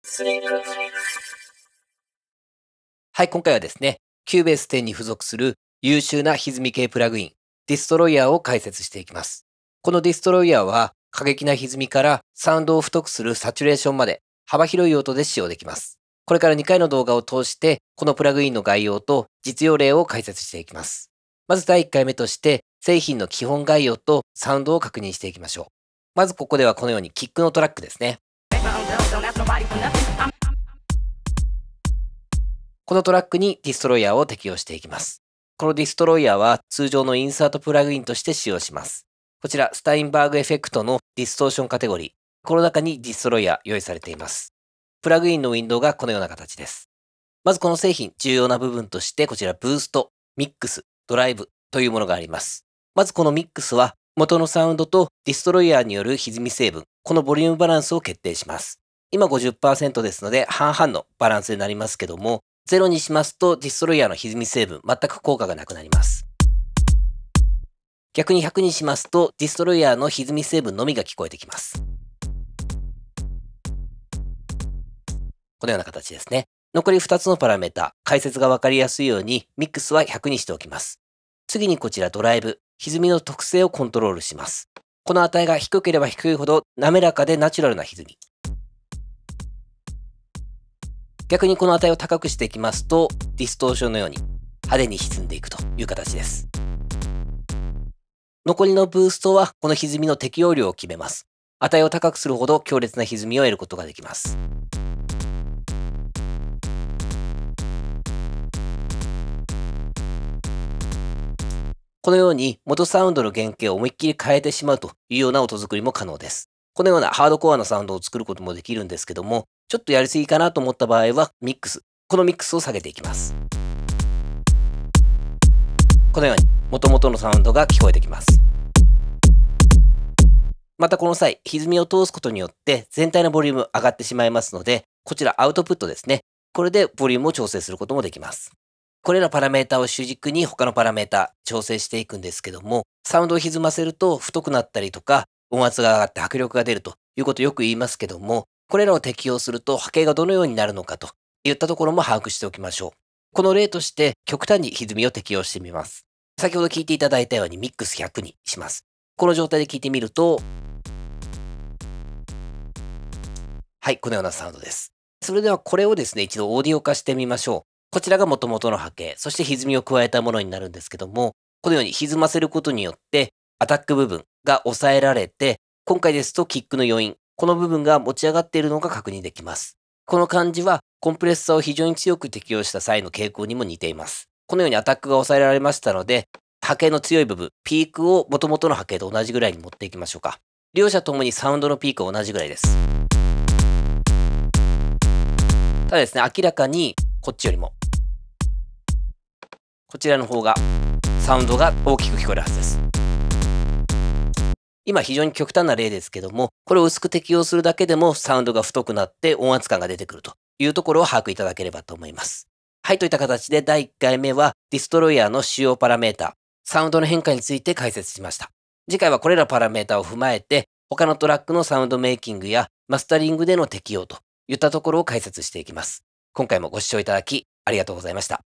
はい、今回はですね、Cubase 10に付属する優秀な歪み系プラグイン、ディストロイヤーを解説していきます。このディストロイヤーは、過激な歪みからサウンドを太くするサチュレーションまで幅広い音で使用できます。これから2回の動画を通して、このプラグインの概要と実用例を解説していきます。まず第1回目として、製品の基本概要とサウンドを確認していきましょう。まずここではこのようにキックのトラックですね。このトラックにディストロイヤーを適用していきます。このディストロイヤーは通常のインサートプラグインとして使用します。こちら、スタインバーグエフェクトのディストーションカテゴリー。この中にディストロイヤー用意されています。プラグインのウィンドウがこのような形です。まずこの製品、重要な部分としてこちらブースト、ミックス、ドライブというものがあります。まずこのミックスは元のサウンドとディストロイヤーによる歪み成分、このボリュームバランスを決定します。今 50% ですので半々のバランスになりますけども、0にしますとディストロイヤーの歪み成分、全く効果がなくなります。逆に100にしますとディストロイヤーの歪み成分のみが聞こえてきます。このような形ですね。残り2つのパラメータ、解説がわかりやすいようにミックスは100にしておきます。次にこちらドライブ、歪みの特性をコントロールします。この値が低ければ低いほど滑らかでナチュラルな歪み。逆にこの値を高くしていきますと、ディストーションのように派手に歪んでいくという形です。残りのブーストはこの歪みの適用量を決めます。値を高くするほど強烈な歪みを得ることができます。このように元サウンドの原型を思いっきり変えてしまうというような音作りも可能です。このようなハードコアなサウンドを作ることもできるんですけども、ちょっとやりすぎかなと思った場合はミックス、このミックスを下げていきます。このように元々のサウンドが聞こえてきます。またこの際、歪みを通すことによって全体のボリューム上がってしまいますので、こちらアウトプットですね。これでボリュームを調整することもできます。これらパラメータを主軸に他のパラメータ調整していくんですけども、サウンドを歪ませると太くなったりとか、音圧が上がって迫力が出るということをよく言いますけども、これらを適用すると波形がどのようになるのかといったところも把握しておきましょう。この例として極端に歪みを適用してみます。先ほど聞いていただいたようにミックス100にします。この状態で聞いてみると、はい、このようなサウンドです。それではこれをですね、一度オーディオ化してみましょう。こちらが元々の波形、そして歪みを加えたものになるんですけども、このように歪ませることによって、アタック部分が抑えられて、今回ですとキックの余韻、この部分が持ち上がっているのが確認できます。この感じは、コンプレッサーを非常に強く適用した際の傾向にも似ています。このようにアタックが抑えられましたので、波形の強い部分、ピークを元々の波形と同じぐらいに持っていきましょうか。両者ともにサウンドのピークは同じぐらいです。ただですね、明らかにこっちよりも、こちらの方がサウンドが大きく聞こえるはずです。今非常に極端な例ですけども、これを薄く適用するだけでもサウンドが太くなって音圧感が出てくるというところを把握いただければと思います。はい、といった形で第1回目はディストロイヤーの主要パラメータ、サウンドの変化について解説しました。次回はこれらパラメータを踏まえて、他のトラックのサウンドメイキングやマスタリングでの適用といったところを解説していきます。今回もご視聴いただきありがとうございました。